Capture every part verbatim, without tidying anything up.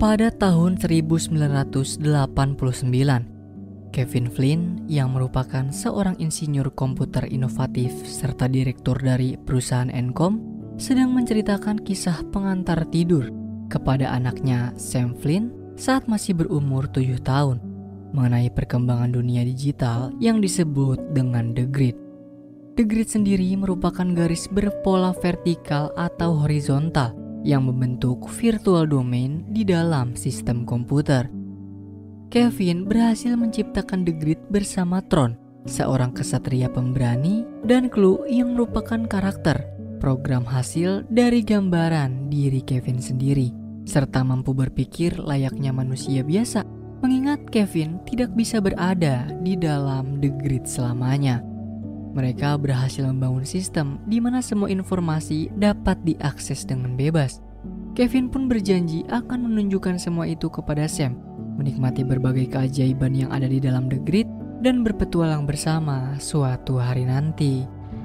Pada tahun seribu sembilan ratus delapan puluh sembilan, Kevin Flynn yang merupakan seorang insinyur komputer inovatif serta direktur dari perusahaan Encom sedang menceritakan kisah pengantar tidur kepada anaknya Sam Flynn saat masih berumur tujuh tahun mengenai perkembangan dunia digital yang disebut dengan The Grid. The Grid sendiri merupakan garis berpola vertikal atau horizontal yang membentuk virtual domain di dalam sistem komputer. Kevin berhasil menciptakan The Grid bersama Tron, seorang kesatria pemberani, dan Clue yang merupakan karakter program hasil dari gambaran diri Kevin sendiri, serta mampu berpikir layaknya manusia biasa, mengingat Kevin tidak bisa berada di dalam The Grid selamanya. Mereka berhasil membangun sistem di mana semua informasi dapat diakses dengan bebas. Kevin pun berjanji akan menunjukkan semua itu kepada Sam, menikmati berbagai keajaiban yang ada di dalam The Grid, dan berpetualang bersama suatu hari nanti.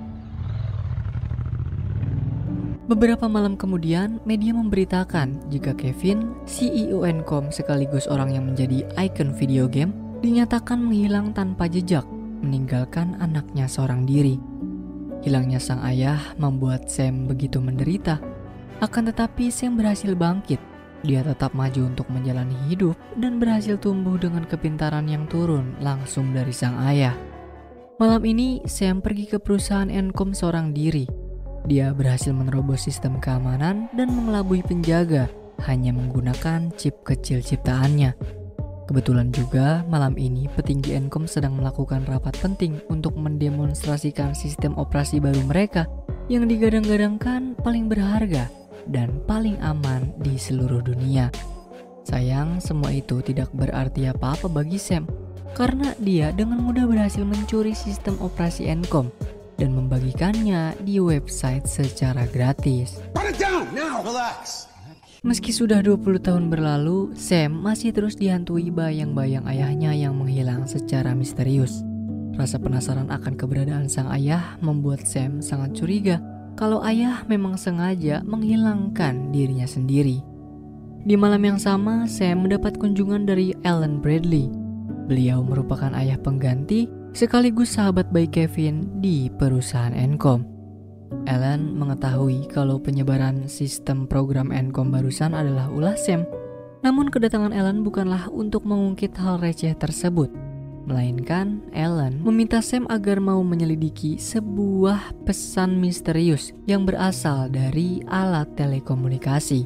Beberapa malam kemudian, media memberitakan jika Kevin, C E O Encom sekaligus orang yang menjadi ikon video game, dinyatakan menghilang tanpa jejak, meninggalkan anaknya seorang diri. Hilangnya sang ayah membuat Sam begitu menderita. Akan tetapi Sam berhasil bangkit. Dia tetap maju untuk menjalani hidup dan berhasil tumbuh dengan kepintaran yang turun langsung dari sang ayah. Malam ini Sam pergi ke perusahaan Encom seorang diri. Dia berhasil menerobos sistem keamanan dan mengelabui penjaga hanya menggunakan chip kecil ciptaannya. Kebetulan juga malam ini petinggi Encom sedang melakukan rapat penting untuk mendemonstrasikan sistem operasi baru mereka yang digadang-gadangkan paling berharga dan paling aman di seluruh dunia. Sayang, semua itu tidak berarti apa-apa bagi Sam karena dia dengan mudah berhasil mencuri sistem operasi Encom dan membagikannya di website secara gratis. Put it down now. Relax. Meski sudah dua puluh tahun berlalu, Sam masih terus dihantui bayang-bayang ayahnya yang menghilang secara misterius. Rasa penasaran akan keberadaan sang ayah membuat Sam sangat curiga kalau ayah memang sengaja menghilangkan dirinya sendiri. Di malam yang sama, Sam mendapat kunjungan dari Alan Bradley. Beliau merupakan ayah pengganti sekaligus sahabat baik Kevin di perusahaan Encom. Alan mengetahui kalau penyebaran sistem program Encom barusan adalah ulah Sam. Namun kedatangan Alan bukanlah untuk mengungkit hal receh tersebut, melainkan Alan meminta Sam agar mau menyelidiki sebuah pesan misterius yang berasal dari alat telekomunikasi.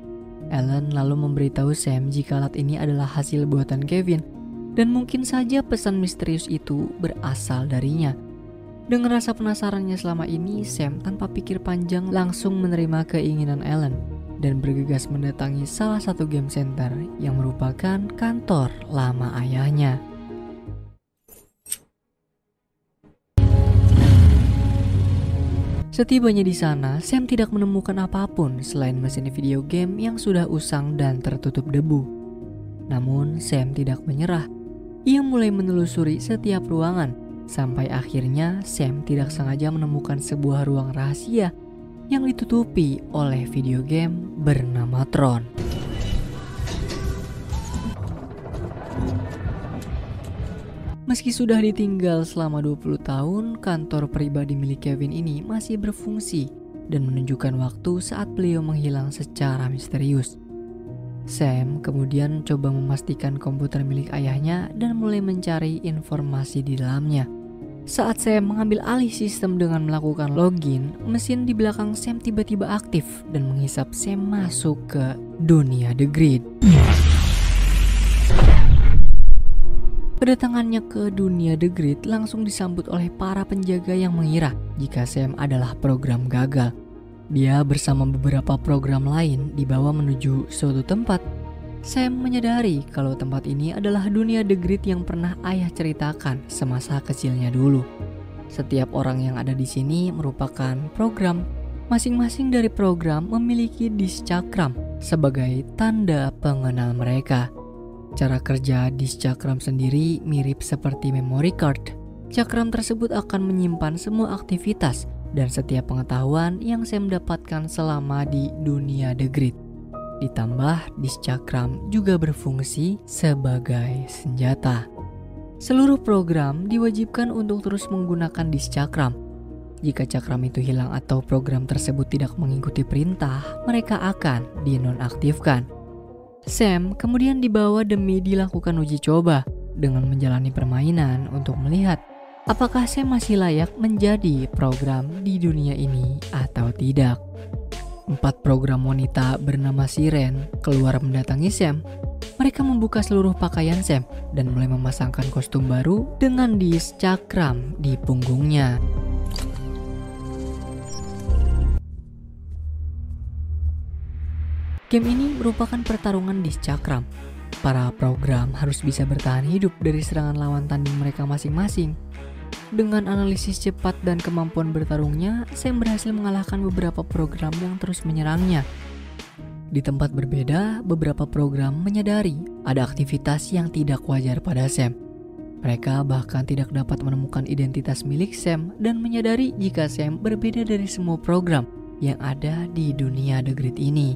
Alan lalu memberitahu Sam jika alat ini adalah hasil buatan Kevin dan mungkin saja pesan misterius itu berasal darinya. Dengan rasa penasarannya selama ini, Sam tanpa pikir panjang langsung menerima keinginan Alan dan bergegas mendatangi salah satu game center yang merupakan kantor lama ayahnya. Setibanya di sana, Sam tidak menemukan apapun selain mesin video game yang sudah usang dan tertutup debu. Namun, Sam tidak menyerah. Ia mulai menelusuri setiap ruangan. Sampai akhirnya Sam tidak sengaja menemukan sebuah ruang rahasia yang ditutupi oleh video game bernama Tron. Meski sudah ditinggal selama dua puluh tahun, kantor pribadi milik Kevin ini masih berfungsi dan menunjukkan waktu saat beliau menghilang secara misterius. Sam kemudian coba memastikan komputer milik ayahnya dan mulai mencari informasi di dalamnya. Saat Sam mengambil alih sistem dengan melakukan login, mesin di belakang Sam tiba-tiba aktif dan menghisap Sam masuk ke dunia The Grid. Kedatangannya ke dunia The Grid langsung disambut oleh para penjaga yang mengira jika Sam adalah program gagal. Dia bersama beberapa program lain dibawa menuju suatu tempat. Sam menyadari kalau tempat ini adalah dunia The Grid yang pernah ayah ceritakan semasa kecilnya dulu. Setiap orang yang ada di sini merupakan program. Masing-masing dari program memiliki disk cakram sebagai tanda pengenal mereka. Cara kerja disk cakram sendiri mirip seperti memory card. Cakram tersebut akan menyimpan semua aktivitas dan setiap pengetahuan yang Sam dapatkan selama di dunia The Grid. Ditambah disk cakram juga berfungsi sebagai senjata. Seluruh program diwajibkan untuk terus menggunakan disk cakram. Jika cakram itu hilang atau program tersebut tidak mengikuti perintah, mereka akan dinonaktifkan. Sam kemudian dibawa demi dilakukan uji coba dengan menjalani permainan untuk melihat apakah Sam masih layak menjadi program di dunia ini atau tidak. Empat program wanita bernama Siren keluar mendatangi Sam. Mereka membuka seluruh pakaian Sam dan mulai memasangkan kostum baru dengan disk cakram di punggungnya. Game ini merupakan pertarungan disk cakram. Para program harus bisa bertahan hidup dari serangan lawan tanding mereka masing-masing. Dengan analisis cepat dan kemampuan bertarungnya, Sam berhasil mengalahkan beberapa program yang terus menyerangnya. Di tempat berbeda, beberapa program menyadari ada aktivitas yang tidak wajar pada Sam. Mereka bahkan tidak dapat menemukan identitas milik Sam dan menyadari jika Sam berbeda dari semua program yang ada di dunia The Grid ini.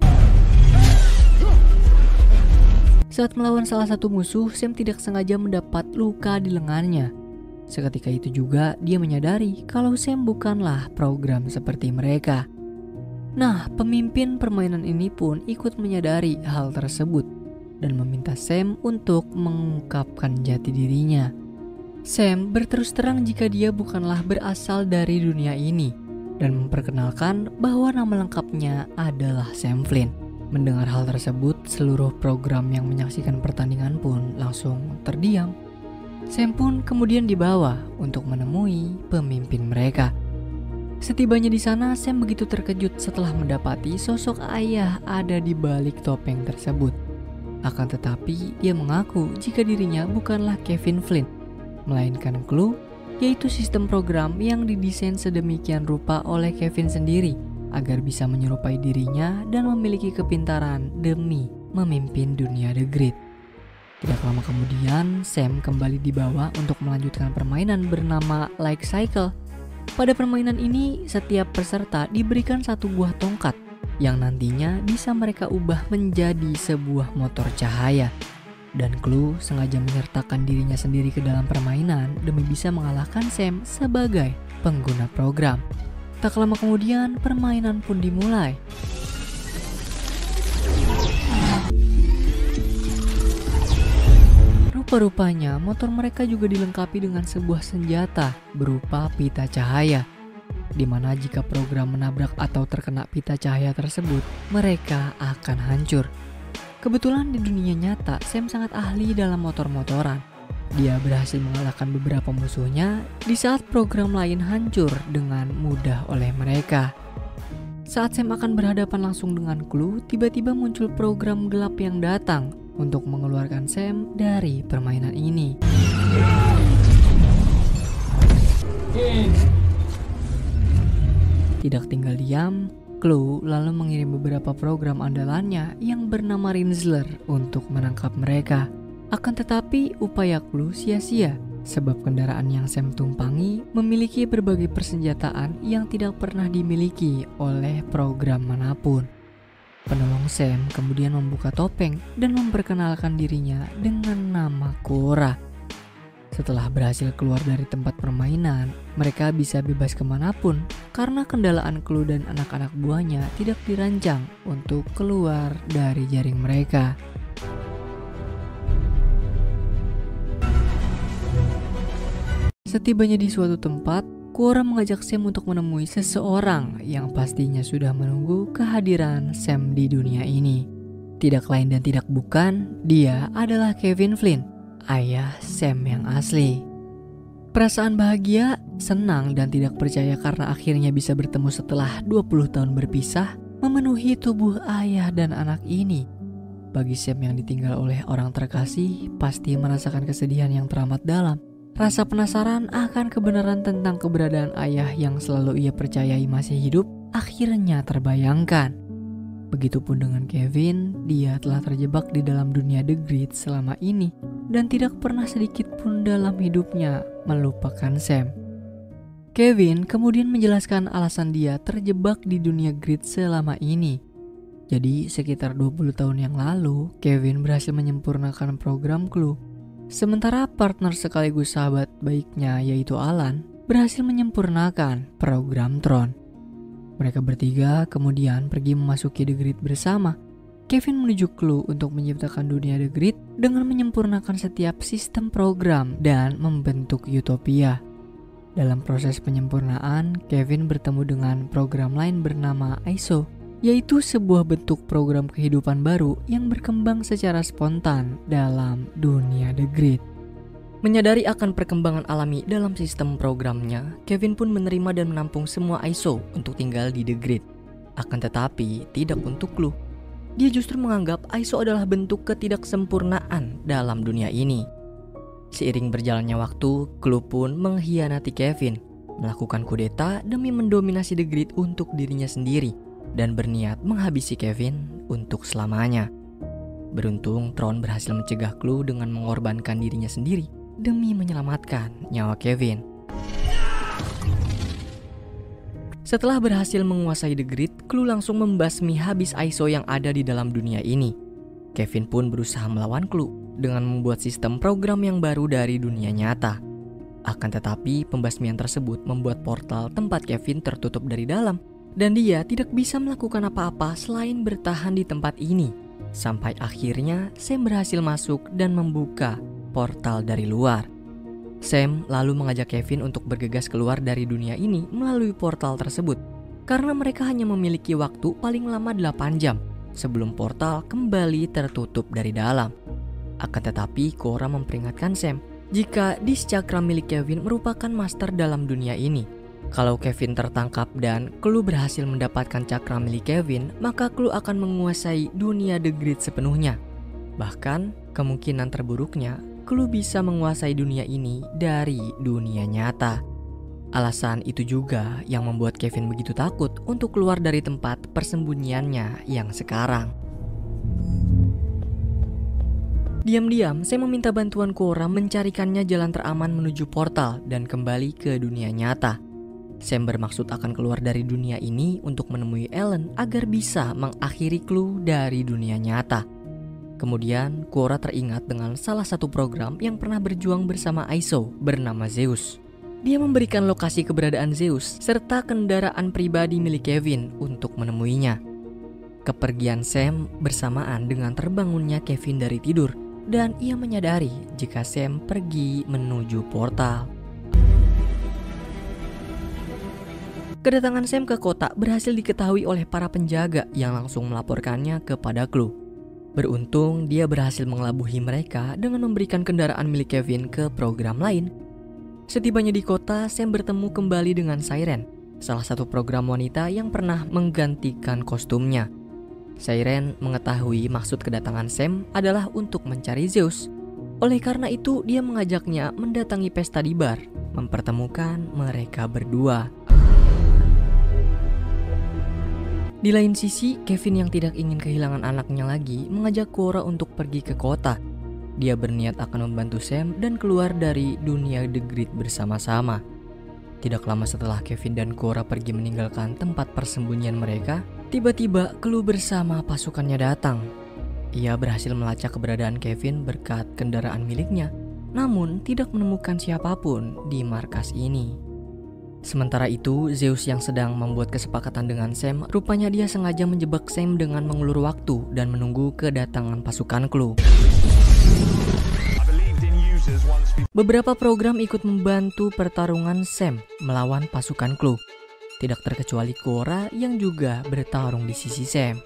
Saat melawan salah satu musuh, Sam tidak sengaja mendapat luka di lengannya. Seketika itu juga dia menyadari kalau Sam bukanlah program seperti mereka. Nah, pemimpin permainan ini pun ikut menyadari hal tersebut dan meminta Sam untuk mengungkapkan jati dirinya. Sam berterus terang jika dia bukanlah berasal dari dunia ini dan memperkenalkan bahwa nama lengkapnya adalah Sam Flynn. Mendengar hal tersebut, seluruh program yang menyaksikan pertandingan pun langsung terdiam. Sam pun kemudian dibawa untuk menemui pemimpin mereka. Setibanya di sana, Sam begitu terkejut setelah mendapati sosok ayah ada di balik topeng tersebut. Akan tetapi, dia mengaku jika dirinya bukanlah Kevin Flynn, melainkan Clue, yaitu sistem program yang didesain sedemikian rupa oleh Kevin sendiri agar bisa menyerupai dirinya dan memiliki kepintaran demi memimpin dunia The Grid. Tidak lama kemudian, Sam kembali dibawa untuk melanjutkan permainan bernama Like Cycle. Pada permainan ini, setiap peserta diberikan satu buah tongkat yang nantinya bisa mereka ubah menjadi sebuah motor cahaya. Dan Clue sengaja menyertakan dirinya sendiri ke dalam permainan demi bisa mengalahkan Sam sebagai pengguna program. Tak lama kemudian, permainan pun dimulai. Rupa-rupanya motor mereka juga dilengkapi dengan sebuah senjata berupa pita cahaya, di mana jika program menabrak atau terkena pita cahaya tersebut, mereka akan hancur. Kebetulan di dunia nyata, Sam sangat ahli dalam motor-motoran. Dia berhasil mengalahkan beberapa musuhnya di saat program lain hancur dengan mudah oleh mereka. Saat Sam akan berhadapan langsung dengan Clue, tiba-tiba muncul program gelap yang datang untuk mengeluarkan Sam dari permainan ini. Tidak tinggal diam, Clue lalu mengirim beberapa program andalannya yang bernama Rinzler untuk menangkap mereka. Akan tetapi upaya Clue sia-sia, sebab kendaraan yang Sam tumpangi memiliki berbagai persenjataan yang tidak pernah dimiliki oleh program manapun. Penolong Sam kemudian membuka topeng dan memperkenalkan dirinya dengan nama Cora. Setelah berhasil keluar dari tempat permainan, mereka bisa bebas kemanapun karena kendalaan Clue dan anak-anak buahnya tidak dirancang untuk keluar dari jaring mereka. Setibanya di suatu tempat, Cora mengajak Sam untuk menemui seseorang yang pastinya sudah menunggu kehadiran Sam di dunia ini. Tidak lain dan tidak bukan, dia adalah Kevin Flynn, ayah Sam yang asli. Perasaan bahagia, senang dan tidak percaya karena akhirnya bisa bertemu setelah dua puluh tahun berpisah memenuhi tubuh ayah dan anak ini. Bagi Sam yang ditinggal oleh orang terkasih, pasti merasakan kesedihan yang teramat dalam. Rasa penasaran akan kebenaran tentang keberadaan ayah yang selalu ia percayai masih hidup akhirnya terbayangkan. Begitupun dengan Kevin, dia telah terjebak di dalam dunia The Grid selama ini dan tidak pernah sedikit pun dalam hidupnya melupakan Sam. Kevin kemudian menjelaskan alasan dia terjebak di dunia Grid selama ini. Jadi sekitar dua puluh tahun yang lalu, Kevin berhasil menyempurnakan program Clue. Sementara partner sekaligus sahabat baiknya yaitu Alan berhasil menyempurnakan program Tron. Mereka bertiga kemudian pergi memasuki The Grid bersama. Kevin menuju Clue untuk menciptakan dunia The Grid dengan menyempurnakan setiap sistem program dan membentuk utopia. Dalam proses penyempurnaan, Kevin bertemu dengan program lain bernama I S O, yaitu sebuah bentuk program kehidupan baru yang berkembang secara spontan dalam dunia The Grid. Menyadari akan perkembangan alami dalam sistem programnya, Kevin pun menerima dan menampung semua I S O untuk tinggal di The Grid. Akan tetapi, tidak untuk Clue. Dia justru menganggap I S O adalah bentuk ketidaksempurnaan dalam dunia ini. Seiring berjalannya waktu, Clue pun mengkhianati Kevin, melakukan kudeta demi mendominasi The Grid untuk dirinya sendiri, dan berniat menghabisi Kevin untuk selamanya. Beruntung, Tron berhasil mencegah Clue dengan mengorbankan dirinya sendiri demi menyelamatkan nyawa Kevin. Setelah berhasil menguasai The Grid, Clue langsung membasmi habis I S O yang ada di dalam dunia ini. Kevin pun berusaha melawan Clue dengan membuat sistem program yang baru dari dunia nyata. Akan tetapi, pembasmian tersebut membuat portal tempat Kevin tertutup dari dalam, dan dia tidak bisa melakukan apa-apa selain bertahan di tempat ini. Sampai akhirnya Sam berhasil masuk dan membuka portal dari luar. Sam lalu mengajak Kevin untuk bergegas keluar dari dunia ini melalui portal tersebut, karena mereka hanya memiliki waktu paling lama delapan jam sebelum portal kembali tertutup dari dalam. Akan tetapi, Quora memperingatkan Sam jika disk cakra milik Kevin merupakan master dalam dunia ini. Kalau Kevin tertangkap dan Clue berhasil mendapatkan cakra milik Kevin, maka Clue akan menguasai dunia The Grid sepenuhnya. Bahkan, kemungkinan terburuknya, Clue bisa menguasai dunia ini dari dunia nyata. Alasan itu juga yang membuat Kevin begitu takut untuk keluar dari tempat persembunyiannya yang sekarang. Diam-diam, saya meminta bantuan Quora mencarikannya jalan teraman menuju portal dan kembali ke dunia nyata. Sam bermaksud akan keluar dari dunia ini untuk menemui Ellen agar bisa mengakhiri Clue dari dunia nyata. Kemudian, Quora teringat dengan salah satu program yang pernah berjuang bersama I S O bernama Zeus. Dia memberikan lokasi keberadaan Zeus serta kendaraan pribadi milik Kevin untuk menemuinya. Kepergian Sam bersamaan dengan terbangunnya Kevin dari tidur, dan ia menyadari jika Sam pergi menuju portal. Kedatangan Sam ke kota berhasil diketahui oleh para penjaga yang langsung melaporkannya kepada Clue. Beruntung, dia berhasil mengelabuhi mereka dengan memberikan kendaraan milik Kevin ke program lain. Setibanya di kota, Sam bertemu kembali dengan Siren, salah satu program wanita yang pernah menggantikan kostumnya. Siren mengetahui maksud kedatangan Sam adalah untuk mencari Zeus. Oleh karena itu, dia mengajaknya mendatangi pesta di bar, mempertemukan mereka berdua. Di lain sisi, Kevin yang tidak ingin kehilangan anaknya lagi mengajak Quora untuk pergi ke kota. Dia berniat akan membantu Sam dan keluar dari dunia The Grid bersama-sama. Tidak lama setelah Kevin dan Quora pergi meninggalkan tempat persembunyian mereka, tiba-tiba Clue bersama pasukannya datang. Ia berhasil melacak keberadaan Kevin berkat kendaraan miliknya, namun tidak menemukan siapapun di markas ini. Sementara itu, Zeus yang sedang membuat kesepakatan dengan Sam, rupanya dia sengaja menjebak Sam dengan mengulur waktu dan menunggu kedatangan pasukan Clue. Beberapa program ikut membantu pertarungan Sam melawan pasukan Clue. Tidak terkecuali Quora yang juga bertarung di sisi Sam.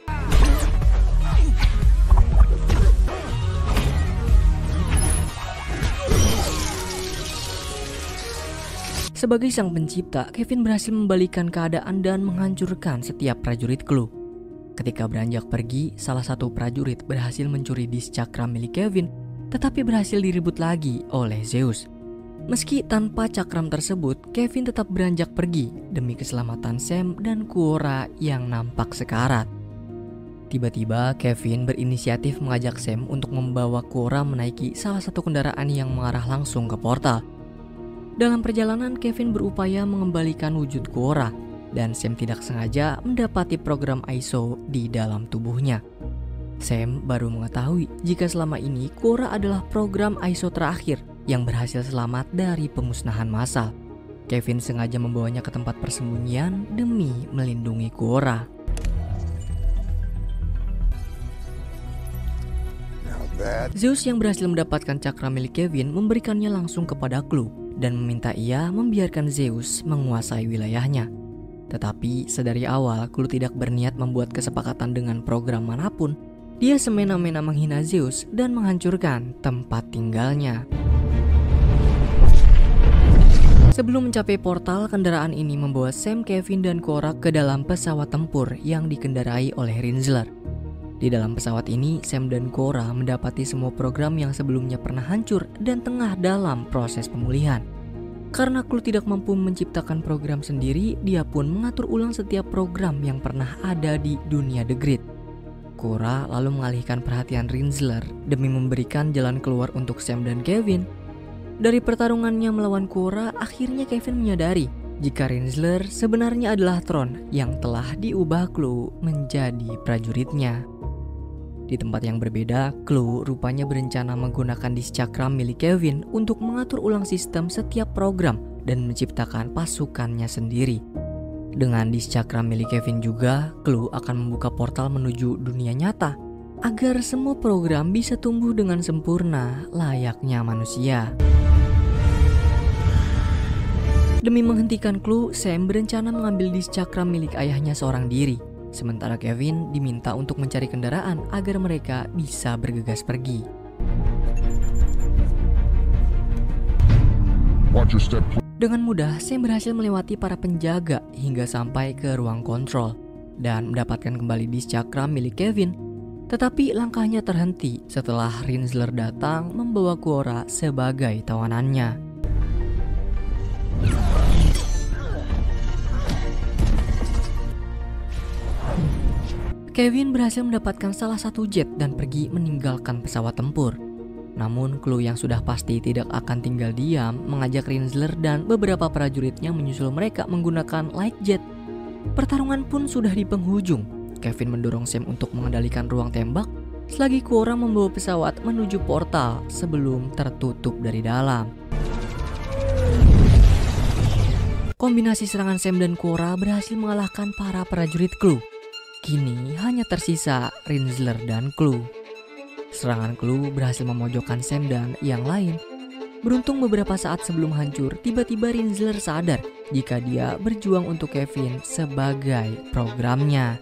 Sebagai sang pencipta, Kevin berhasil membalikan keadaan dan menghancurkan setiap prajurit Clue. Ketika beranjak pergi, salah satu prajurit berhasil mencuri disk cakra milik Kevin, tetapi berhasil direbut lagi oleh Zeus. Meski tanpa cakram tersebut, Kevin tetap beranjak pergi demi keselamatan Sam dan Quora yang nampak sekarat. Tiba-tiba, Kevin berinisiatif mengajak Sam untuk membawa Quora menaiki salah satu kendaraan yang mengarah langsung ke portal. Dalam perjalanan, Kevin berupaya mengembalikan wujud Quora. dan Sam tidak sengaja mendapati program I S O di dalam tubuhnya. Sam baru mengetahui jika selama ini Quora adalah program I S O terakhir yang berhasil selamat dari pemusnahan massal. Kevin sengaja membawanya ke tempat persembunyian demi melindungi Quora. Zeus yang berhasil mendapatkan cakra milik Kevin memberikannya langsung kepada Clue dan meminta ia membiarkan Zeus menguasai wilayahnya. Tetapi sedari awal Clue tidak berniat membuat kesepakatan dengan program manapun. Dia semena-mena menghina Zeus dan menghancurkan tempat tinggalnya. Sebelum mencapai portal, kendaraan ini membawa Sam, Kevin, dan Quora ke dalam pesawat tempur yang dikendarai oleh Rinzler. Di dalam pesawat ini, Sam dan Quora mendapati semua program yang sebelumnya pernah hancur dan tengah dalam proses pemulihan. Karena Clue tidak mampu menciptakan program sendiri, dia pun mengatur ulang setiap program yang pernah ada di dunia The Grid. Quora lalu mengalihkan perhatian Rinzler demi memberikan jalan keluar untuk Sam dan Kevin. Dari pertarungannya melawan Quora, akhirnya Kevin menyadari jika Rinzler sebenarnya adalah Tron yang telah diubah Clue menjadi prajuritnya. Di tempat yang berbeda, Clue rupanya berencana menggunakan disk cakra milik Kevin untuk mengatur ulang sistem setiap program dan menciptakan pasukannya sendiri. Dengan disk cakra milik Kevin juga, Clue akan membuka portal menuju dunia nyata agar semua program bisa tumbuh dengan sempurna layaknya manusia. Demi menghentikan Clue, Sam berencana mengambil disk cakra milik ayahnya seorang diri. Sementara Kevin diminta untuk mencari kendaraan agar mereka bisa bergegas pergi. Dengan mudah, Sam berhasil melewati para penjaga hingga sampai ke ruang kontrol dan mendapatkan kembali disk cakra milik Kevin. Tetapi langkahnya terhenti setelah Rinzler datang membawa Quora sebagai tawanannya. Kevin berhasil mendapatkan salah satu jet dan pergi meninggalkan pesawat tempur. Namun Clue yang sudah pasti tidak akan tinggal diam mengajak Rinzler dan beberapa prajuritnya menyusul mereka menggunakan light jet. Pertarungan pun sudah di penghujung. Kevin mendorong Sam untuk mengendalikan ruang tembak, selagi Quora membawa pesawat menuju portal sebelum tertutup dari dalam. Kombinasi serangan Sam dan Quora berhasil mengalahkan para prajurit Clue. Kini hanya tersisa Rinzler dan Clue. Serangan Clue berhasil memojokkan Sam dan yang lain. Beruntung beberapa saat sebelum hancur, tiba-tiba Rinzler sadar jika dia berjuang untuk Kevin sebagai programnya.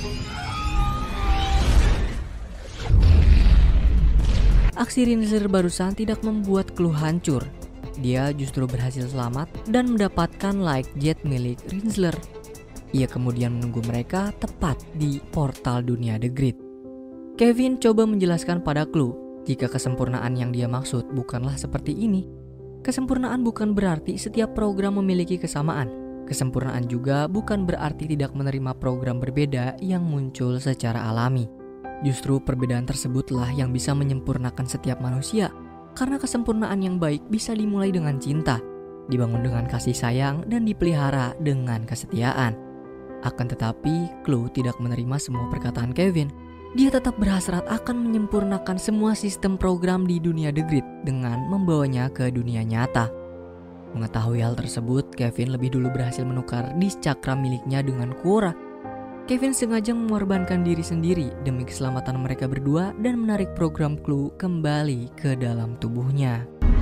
Aksi Rinzler barusan tidak membuat Clue hancur. Dia justru berhasil selamat dan mendapatkan light jet milik Rinzler. Ia kemudian menunggu mereka tepat di portal dunia The Grid. Kevin coba menjelaskan pada Clue jika kesempurnaan yang dia maksud bukanlah seperti ini. Kesempurnaan bukan berarti setiap program memiliki kesamaan. Kesempurnaan juga bukan berarti tidak menerima program berbeda yang muncul secara alami. Justru perbedaan tersebutlah yang bisa menyempurnakan setiap manusia. Karena kesempurnaan yang baik bisa dimulai dengan cinta, dibangun dengan kasih sayang, dan dipelihara dengan kesetiaan. Akan tetapi, Clue tidak menerima semua perkataan Kevin. Dia tetap berhasrat akan menyempurnakan semua sistem program di dunia The Grid dengan membawanya ke dunia nyata. Mengetahui hal tersebut, Kevin lebih dulu berhasil menukar disk cakra miliknya dengan Quora. Kevin sengaja mengorbankan diri sendiri demi keselamatan mereka berdua dan menarik program Clue kembali ke dalam tubuhnya.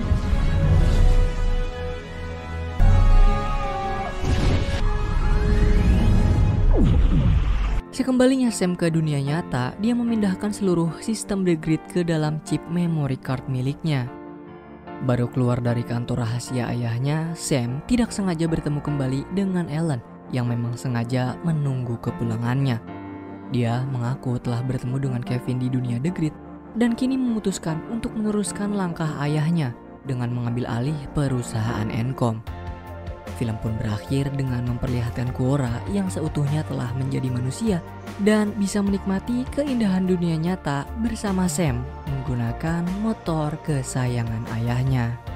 Sekembalinya Sam ke dunia nyata, dia memindahkan seluruh sistem The Grid ke dalam chip memory card miliknya. Baru keluar dari kantor rahasia ayahnya, Sam tidak sengaja bertemu kembali dengan Ellen yang memang sengaja menunggu kepulangannya. Dia mengaku telah bertemu dengan Kevin di dunia The Grid dan kini memutuskan untuk meneruskan langkah ayahnya dengan mengambil alih perusahaan Encom. Film pun berakhir dengan memperlihatkan Quora yang seutuhnya telah menjadi manusia dan bisa menikmati keindahan dunia nyata bersama Sam menggunakan motor kesayangan ayahnya.